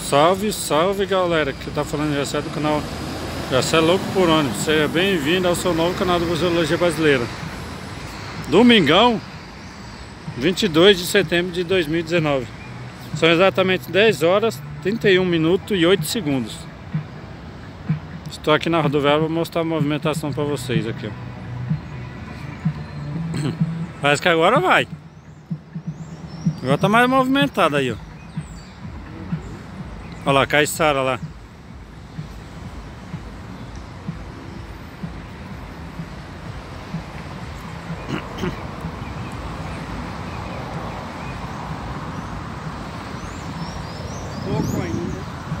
Salve, salve galera, que tá falando Jessé do canal Jessé Louco por Ônibus. Seja bem-vindo ao seu novo canal de Museologia Brasileira. Domingão, 22 de setembro de 2019. São exatamente 10 horas, 31 minutos e 8 segundos. Estou aqui na rodoviária para mostrar a movimentação para vocês aqui, ó. Parece que agora vai. Agora tá mais movimentado aí, ó. Olha lá, Caiçara lá. Pouco ainda.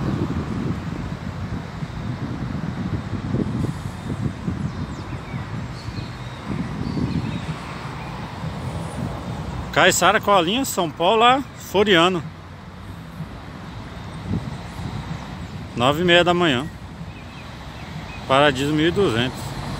Caiçara, Colinha, São Paulo, lá, Floriano. 9h30 da manhã. Paradiso 1200.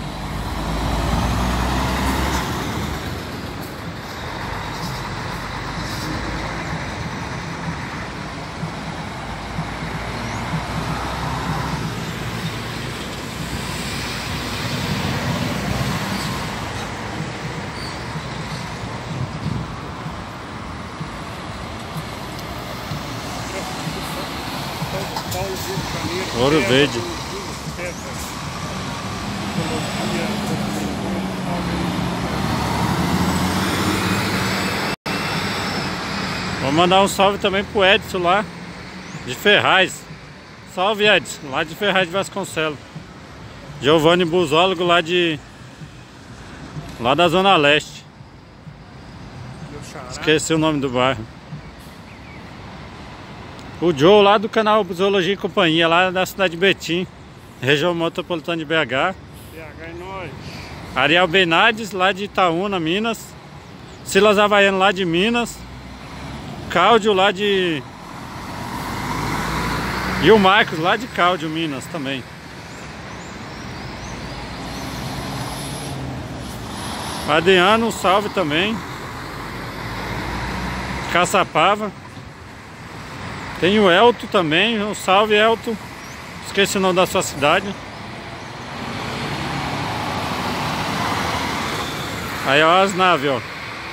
Ouro Verde. Vou mandar um salve também pro Edson lá de Ferraz. Salve, Edson, lá de Ferraz de Vasconcelos. Giovanni Busólogo lá da Zona Leste. Esqueci o nome do bairro. O Joe lá do canal Zoologia e Companhia, lá da cidade de Betim, região metropolitana de BH. BH é nóis. Ariel Benades lá de Itaúna, Minas. Silas Havaiano lá de Minas. Cláudio lá de... E o Marcos lá de Cláudio, Minas também. Adriano, um salve também. Caçapava. Tem o Elton também, um salve Elton. Esqueci o nome da sua cidade. Aí ó as naves, ó.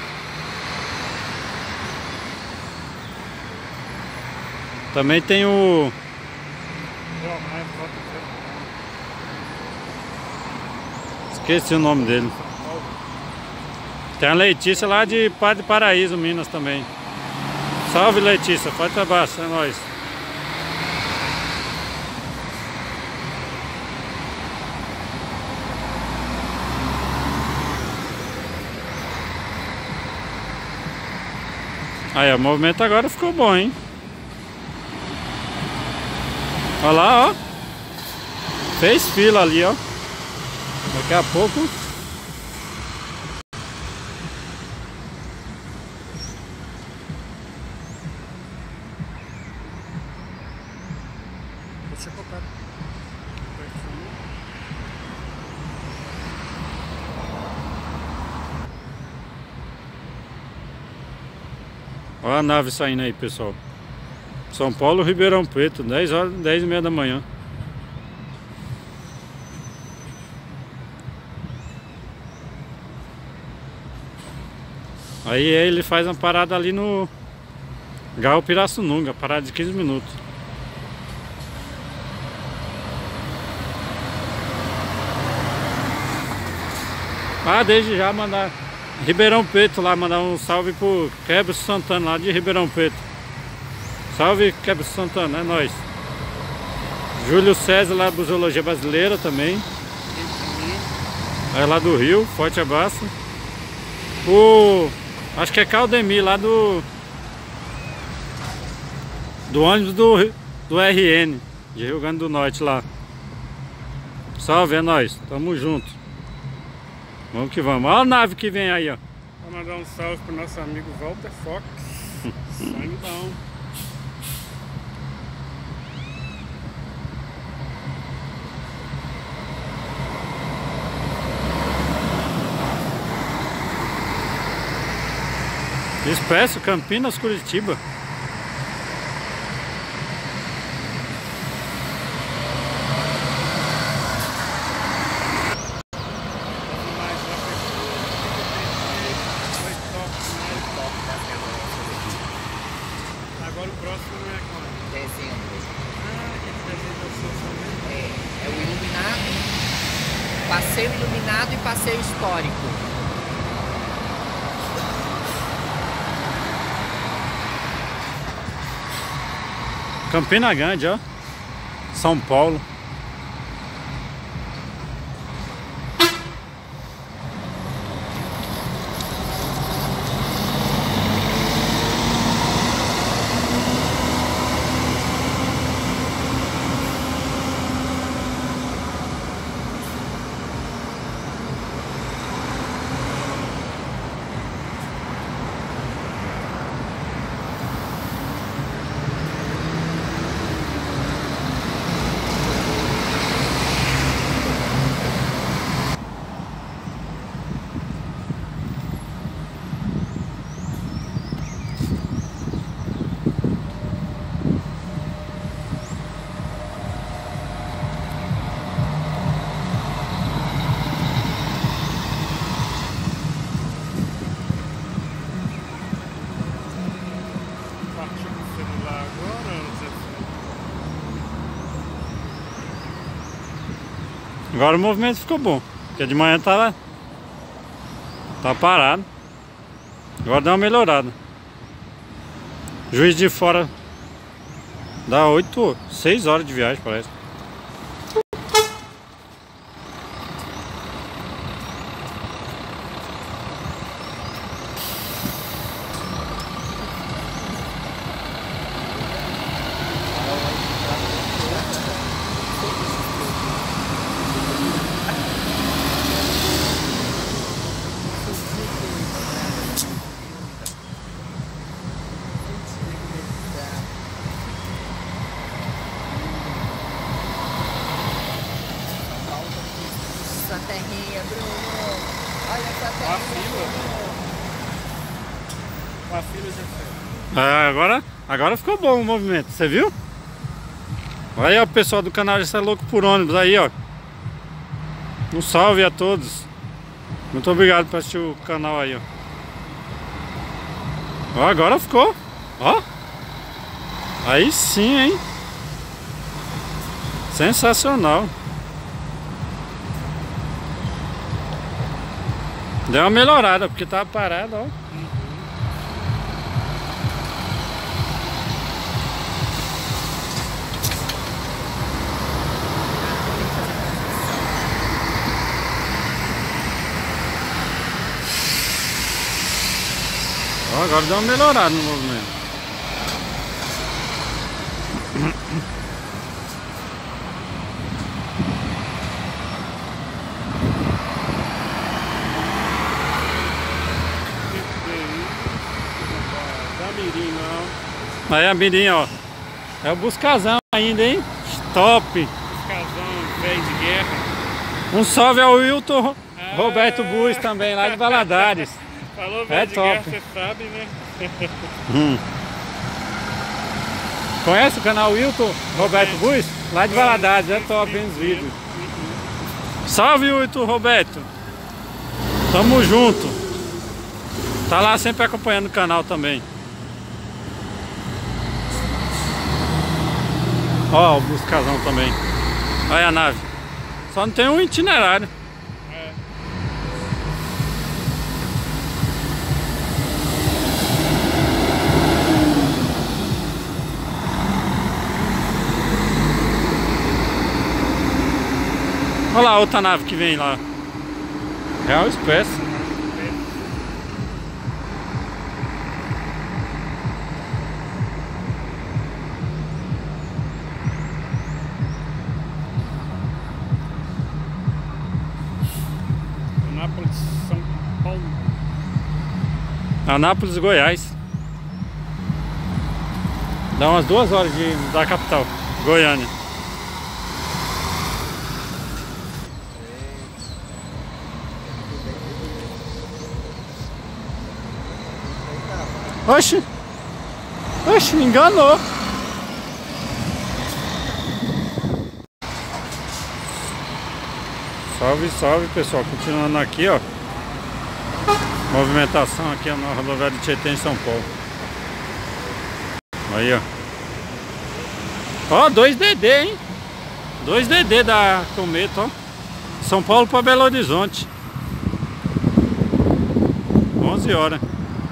Também tem o... Esqueci o nome dele. Tem a Letícia lá de Padre Paraíso, Minas também. Salve Letícia, forte abraço, é nóis. Aí, o movimento agora ficou bom, hein? Olha lá, ó. Fez fila ali, ó. Daqui a pouco... Olha a nave saindo aí, pessoal. São Paulo, Ribeirão Preto, 10 horas, 10h30 da manhã. Aí ele faz uma parada ali no Gal Pirassununga, parada de 15 minutos. Ah, desde já mandar Ribeirão Preto lá, mandar um salve pro Quebra Santana lá de Ribeirão Preto. Salve Quebra Santana, é nóis. Júlio César lá do Zoologia Brasileira também. É lá do Rio, forte abraço. Acho que é Caldemir lá do ônibus do RN de Rio Grande do Norte lá. Salve, é nóis, tamo junto. Vamos que vamos. Olha a nave que vem aí, ó. Vou mandar um salve pro nosso amigo Walter Fox. Sangue bom. Expresso Campinas, Curitiba. Agora o próximo é quando? Dezembro. Ah, que dezembro também. É o iluminado, passeio iluminado e passeio histórico. Campina Grande, ó. São Paulo. Partiu do celular agora, Zé? Agora o movimento ficou bom. Porque de manhã tá parado. Agora deu uma melhorada. Juiz de Fora dá 6 horas de viagem, parece. Sua terrinha, Bruno. Olha essa terrinha. A fila. A fila já foi. Agora ficou bom o movimento, você viu? Olha aí, ó, o pessoal do canal Já É Louco por Ônibus aí, ó. Um salve a todos. Muito obrigado por assistir o canal aí, ó. Ó, agora ficou. Ó. Aí sim, hein? Sensacional. Deu uma melhorada, porque tava parado, ó. Ó, agora deu uma melhorada no movimento. Da Mirim, não. Aí a mirinha, ó. É o Buscazão ainda, hein? Top! Buscazão, velho de guerra. Um salve ao Wilton Roberto Bus também, lá de Valadares. Falou, É velho de top. guerra, você sabe, né? Conhece o canal Wilton Roberto Bus? Lá de Valadares, é top, hein, os vídeos. Salve, Wilton Roberto! Tamo junto! Tá lá sempre acompanhando o canal também. Ó, o Buscazão também. Olha a nave. Só não tem um itinerário. É. Olha lá a outra nave que vem lá. Real Express. Anápolis, São Paulo. Anápolis, Goiás. Dá umas 2 horas da capital, Goiânia. Oxe! Oxe, me enganou! Salve, salve, pessoal. Continuando aqui, ó. Movimentação aqui na rodoviária de Tietê, em São Paulo. Aí, ó. Ó, 2 DD, hein? 2 DD da Cometa, ó. São Paulo para Belo Horizonte. 11 horas.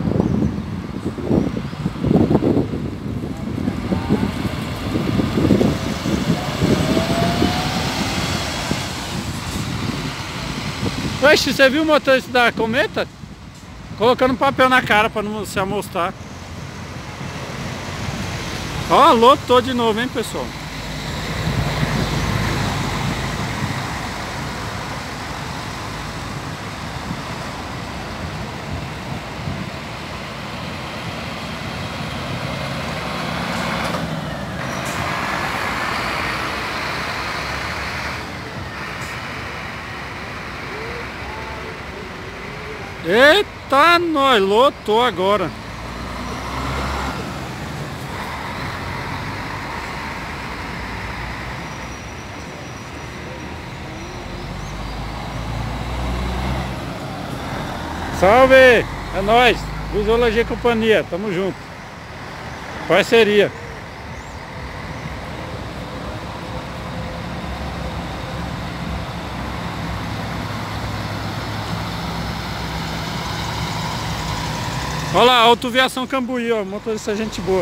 Oxe, você viu o motorista da Cometa? Colocando papel na cara para não se amostrar. Ó, lotou de novo, hein, pessoal? Eita, nós lotou agora. Salve! É nóis! Busologia Companhia, tamo junto. Parceria. Olha lá, Autoviação Cambuí, ó, motorista gente boa.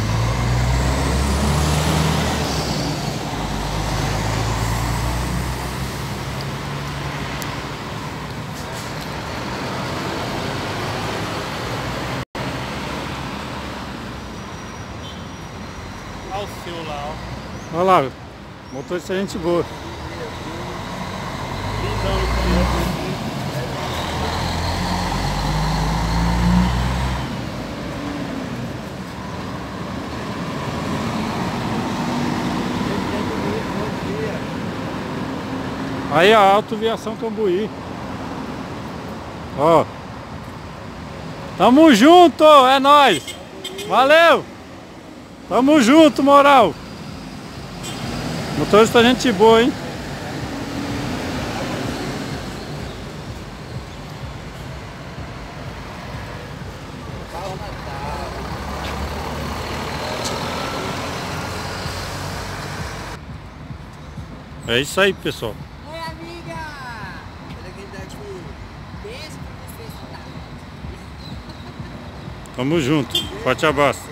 Olha o seu lá, ó. Olha lá, motorista gente boa. Aí a Autoviação Cambuí. Ó. Tamo junto, é nóis. Valeu. Tamo junto, moral. Motorista gente boa, hein? É isso aí, pessoal. Oi, amiga! Beijo pra vocês. Tamo junto. Forte abraço.